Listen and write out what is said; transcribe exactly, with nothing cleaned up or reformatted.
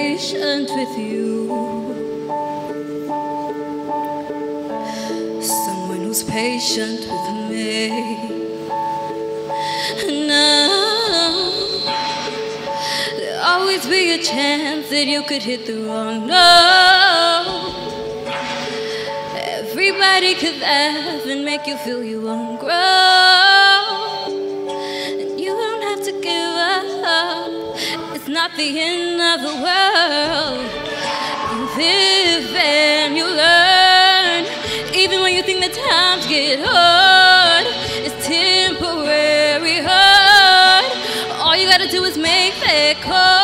patient with you. Someone who's patient with me. No, there'll always be a chance that you could hit the wrong note. Everybody could laugh and make you feel you won't grow. And you don't have to give up. It's not the end of the world. You live and you learn. Even when you think the times get hard, it's temporary hard. All you gotta do is make that call.